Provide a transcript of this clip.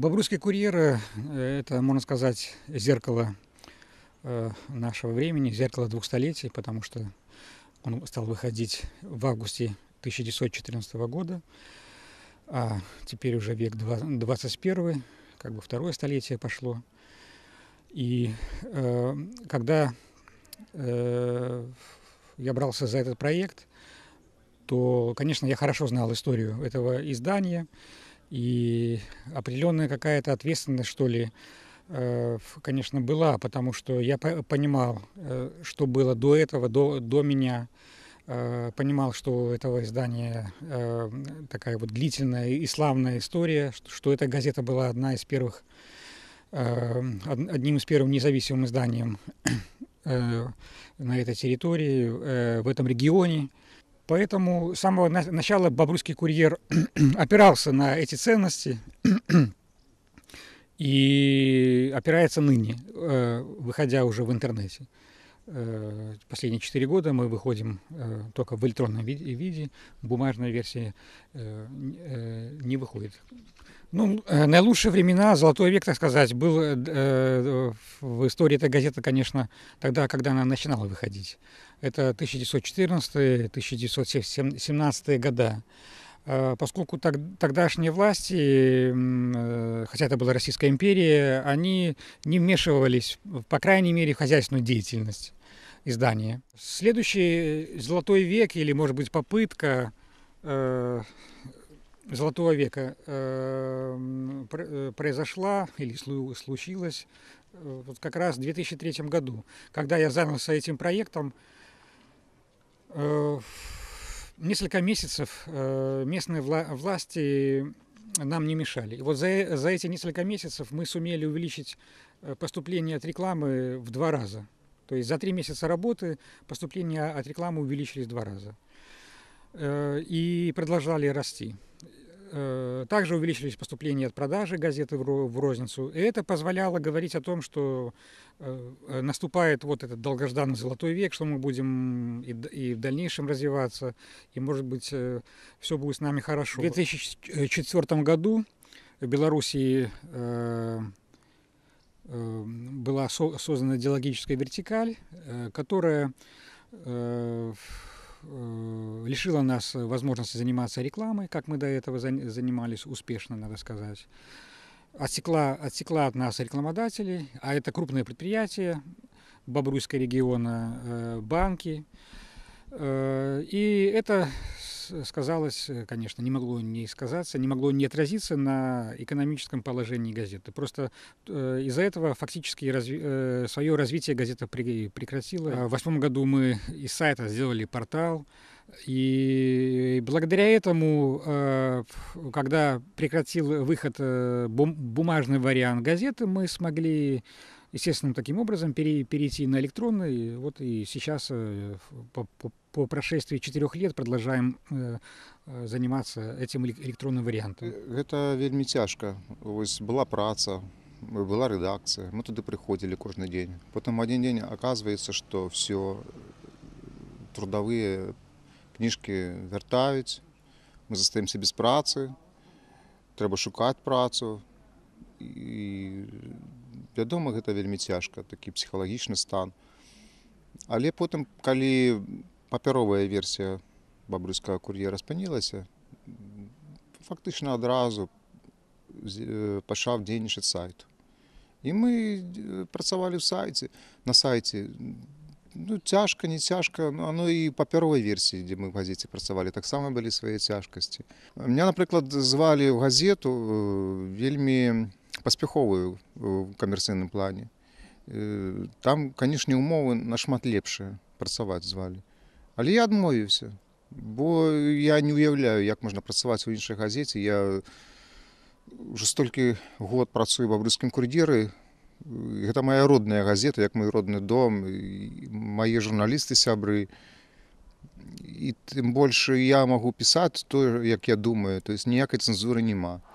Бобруйский курьер это, можно сказать, зеркало нашего времени, зеркало двух столетий, потому что он стал выходить в августе 1914 года, а теперь уже век 21, как бы второе столетие пошло. И когда я брался за этот проект, то, конечно, я хорошо знал историю этого издания, и определенная какая-то ответственность, что ли, конечно, была, потому что я понимал, что было до этого, до меня, понимал, что у этого издания такая вот длительная и славная история, что эта газета была одним из первых независимым изданием на этой территории, в этом регионе. Поэтому с самого начала Бобруйский курьер опирался на эти ценности и опирается ныне, выходя уже в интернете. Последние 4 года мы выходим только в электронном виде, бумажная версия не выходит. Ну, наилучшие времена, золотой век, так сказать, был в истории этой газеты, конечно, тогда, когда она начинала выходить. Это 1914-1917 года. Поскольку тогдашние власти, хотя это была Российская империя, они не вмешивались, по крайней мере, в хозяйственную деятельность издания. Следующий золотой век, или, может быть, попытка золотого века произошла или случилась вот как раз в 2003 году, когда я занялся этим проектом. Несколько месяцев местные власти нам не мешали. И вот за эти несколько месяцев мы сумели увеличить поступление от рекламы в 2 раза. То есть за 3 месяца работы поступления от рекламы увеличились в 2 раза. И продолжали расти. Также увеличились поступления от продажи газеты в розницу. И это позволяло говорить о том, что наступает вот этот долгожданный золотой век, что мы будем и в дальнейшем развиваться, и, может быть, все будет с нами хорошо. В 2004 году в Белоруссии была создана идеологическая вертикаль, которая лишила нас возможности заниматься рекламой, как мы до этого занимались успешно, надо сказать. Отсекла от нас рекламодателей, а это крупные предприятия Бобруйского региона, банки. И это сказалось, конечно, не могло не сказаться, не могло не отразиться на экономическом положении газеты. Просто из-за этого фактически свое развитие газета прекратила. В 2008 году мы из сайта сделали портал, и благодаря этому, когда прекратил выход бумажный вариант газеты, мы смогли естественным таким образом перейти на электронный. Вот и сейчас по прошествии 4 лет продолжаем заниматься этим электронным вариантом. Это вельми тяжко. Ось была праца, была редакция, мы туди приходили кожен день. Потім один день оказывается, что все, трудовые книжки вертають, ми зостаємося без праці, треба шукати працю. І вядома, гэта вельмі цяжка, такі псіхалагічны стан. Але потым, калі папяровая версія Бобруйскага кур'ера спынілася, фактычна адразу пачаў дзейнічаць сайт. І мы працавалі на сайце. Ну, цяжка, не цяжка, оно і папяровай версіі, дзе мы в газеце працавалі, таксама былі свае цяжкасці. Меня, напрыклад, звалі ў газету вельмі паспяховую в камерцыйным плане. Там, канешне, умовы нашмат лепшыя, працаваць звалі. Але я адмовіўся, бо я не уяўляю, як можна працаваць у іншай газеце. Я ўжо столькі год працую ў Бобруйскім кур'еры. Гэта моя родная газета, як мой родны дом, мае журналісты сябры. І тым больш я магу пісаць тое, як я думаю, то есть ніякай цэнзуры няма.